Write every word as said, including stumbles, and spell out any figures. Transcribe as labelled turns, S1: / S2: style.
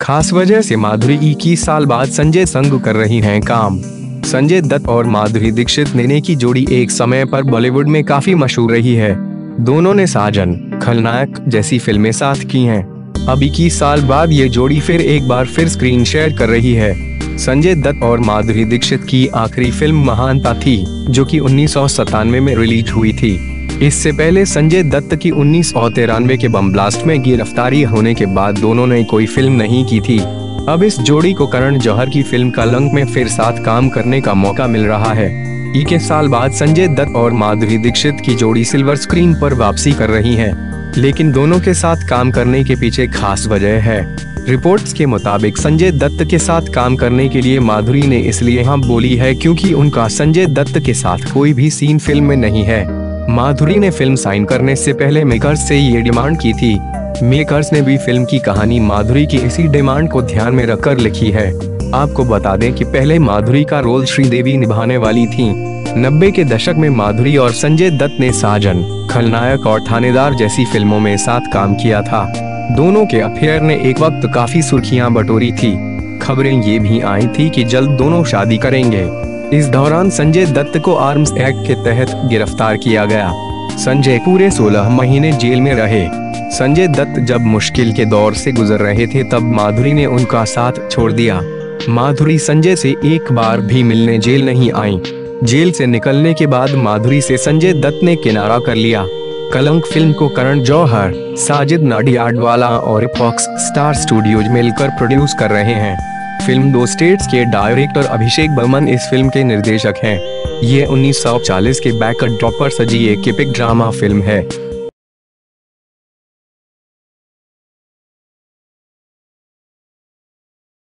S1: खास वजह से माधुरी इक्कीस साल बाद संजय संग कर रही हैं काम। संजय दत्त और माधुरी दीक्षित ने की जोड़ी एक समय पर बॉलीवुड में काफी मशहूर रही है। दोनों ने साजन, खलनायक जैसी फिल्में साथ की हैं। अब इक्कीस साल बाद ये जोड़ी फिर एक बार फिर स्क्रीन शेयर कर रही है। संजय दत्त और माधुरी दीक्षित की आखिरी फिल्म महानता थी, जो कि उन्नीस सौ सत्तानवे में रिलीज हुई थी। इससे पहले संजय दत्त की उन्नीस सौ तिरानवे के बम ब्लास्ट में गिरफ्तारी होने के बाद दोनों ने कोई फिल्म नहीं की थी। अब इस जोड़ी को करण जौहर की फिल्म कलंक में फिर साथ काम करने का मौका मिल रहा है। इक्कीस साल बाद संजय दत्त और माधुरी दीक्षित की जोड़ी सिल्वर स्क्रीन पर वापसी कर रही है, लेकिन दोनों के साथ काम करने के पीछे खास वजह है। रिपोर्ट्स के मुताबिक संजय दत्त के साथ काम करने के लिए माधुरी ने इसलिए हाँ बोली है क्योंकि उनका संजय दत्त के साथ कोई भी सीन फिल्म में नहीं है। माधुरी ने फिल्म साइन करने से पहले मेकर्स से ये डिमांड की थी। मेकर्स ने भी फिल्म की कहानी माधुरी की इसी डिमांड को ध्यान में रखकर लिखी है। आपको बता दें कि पहले माधुरी का रोल श्रीदेवी निभाने वाली थी। नब्बे के दशक में माधुरी और संजय दत्त ने साजन, खलनायक और थानेदार जैसी फिल्मों में साथ काम किया था। दोनों के अफेयर ने एक वक्त काफी सुर्खियां बटोरी थी। खबरें ये भी आई थी कि जल्द दोनों शादी करेंगे। इस दौरान संजय दत्त को आर्म्स एक्ट के तहत गिरफ्तार किया गया। संजय पूरे सोलह महीने जेल में रहे। संजय दत्त जब मुश्किल के दौर से गुजर रहे थे तब माधुरी ने उनका साथ छोड़ दिया। माधुरी संजय से एक बार भी मिलने जेल नहीं आई। जेल से निकलने के बाद माधुरी से संजय दत्त ने किनारा कर लिया। कलंक फिल्म को करण जौहर, साजिद नाडियाडवाला और फॉक्स स्टार स्टूडियोज मिलकर प्रोड्यूस कर रहे हैं। फिल्म दो स्टेट्स के डायरेक्टर अभिषेक बर्मन इस फिल्म के निर्देशक हैं। ये उन्नीस सौ चालीस के बैकड्रॉप पर सजी एक एपिक ड्रामा फिल्म है।